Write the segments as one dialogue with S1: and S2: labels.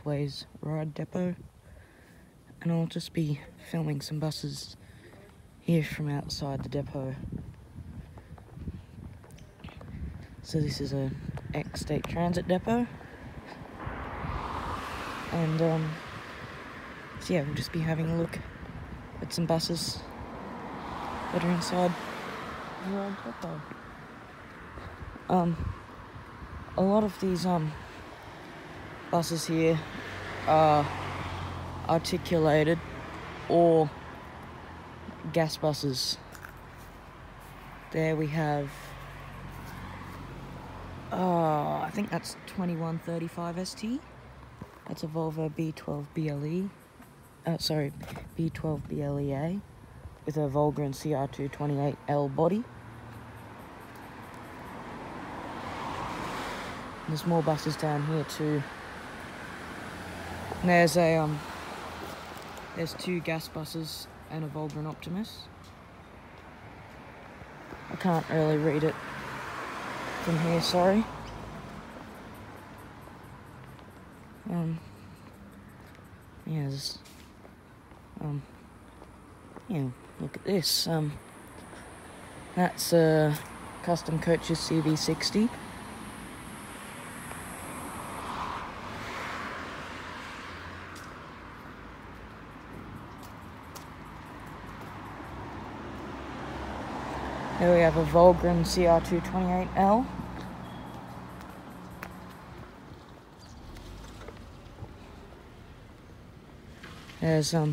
S1: Northways Ryde Depot, and I'll just be filming some buses here from outside the depot. So this is a ex-state transit depot, and so yeah, we'll just be having a look at some buses that are inside the Ryde Depot. A lot of these buses here are articulated or gas buses. There we have I think that's 2135 ST. That's a Volvo B12 BLE. B12 BLEA with a Volgren CR228L body. There's more buses down here too. And there's two gas buses and a Volgren Optimus. I can't really read it from here, sorry. Look at this. That's a custom coaches CV60. There we have a Volgren CR228L. There's a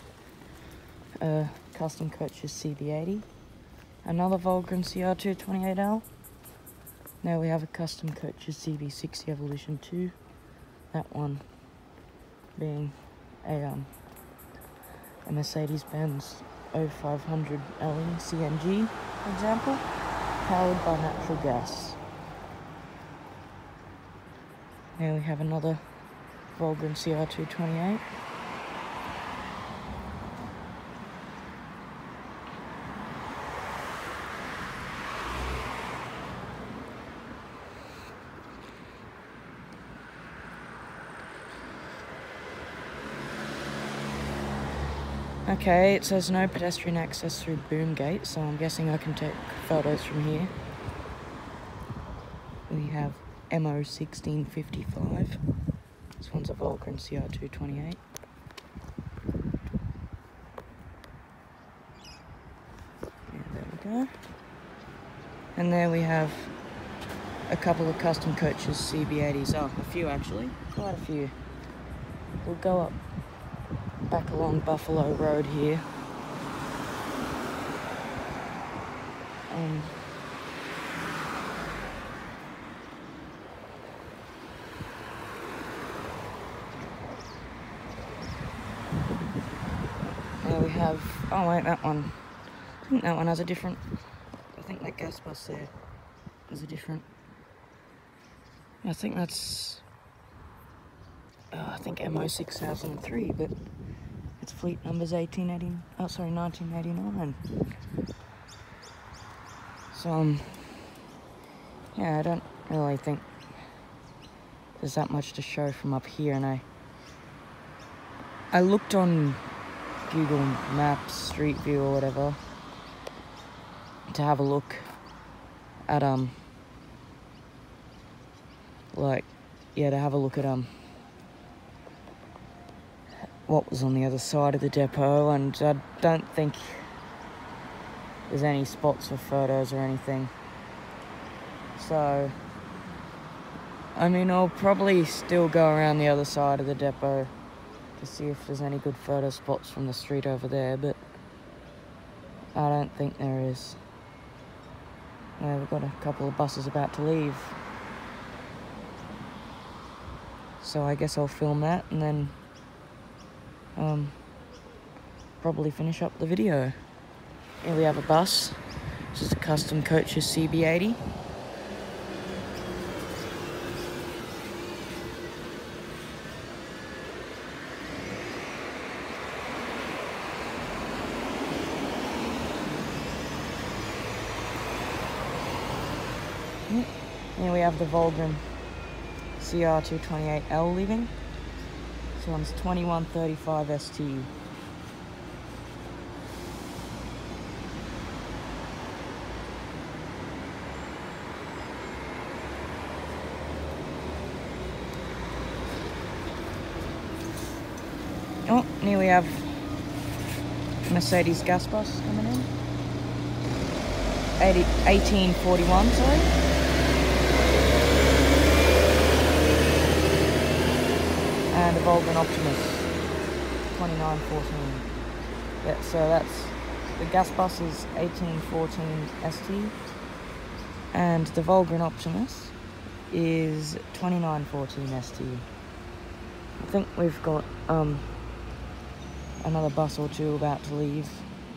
S1: custom coaches CB80. Another Volgren CR228L. Now we have a custom coaches CB60 Evolution 2. That one being a Mercedes-Benz 0500 LE CNG, for example, powered by natural gas. Now we have another Volgren CR228. Okay, it says no pedestrian access through boom gate, so I'm guessing I can take photos from here. We have MO1655. This one's a Volgren CR228. Yeah, there we go. And there we have a couple of custom coaches CB80s. Oh, a few actually, quite a few. We'll go up back along Buffalo Road here. Now we have, oh wait, that one. I think that one has a different, I think that gas bus there has a different, I think that's, I think MO6003, but its fleet number's 1989. So, yeah, I don't really think there's that much to show from up here, and I looked on Google Maps, Street View or whatever, to have a look at, to have a look at, what was on the other side of the depot, and I don't think there's any spots for photos or anything. So, I mean, I'll probably still go around the other side of the depot to see if there's any good photo spots from the street over there, but I don't think there is. We've got a couple of buses about to leave. So I guess I'll film that and then probably finish up the video. Here we have a bus. This is a custom coaches CB80. Here we have the Volgren CR228L leaving. This one's 2135 ST. Oh, here we have Mercedes gas bus coming in. 1841, sorry. And a Volgren Optimus, 2914. Yeah, so that's, the gas bus is 1814 ST, and the Volgren Optimus is 2914 ST. I think we've got another bus or two about to leave.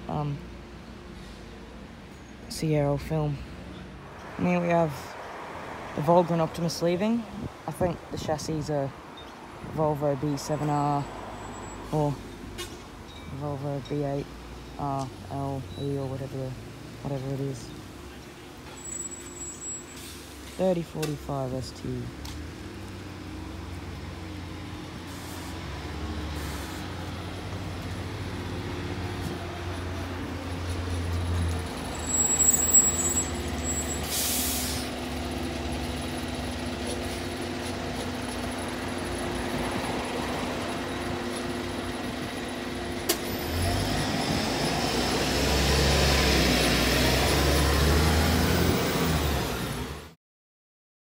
S1: Sierra film. And here we have the Volgren Optimus leaving. I think the chassis are Volvo B7R or Volvo B8R, L, E, or whatever it is. 3045 ST.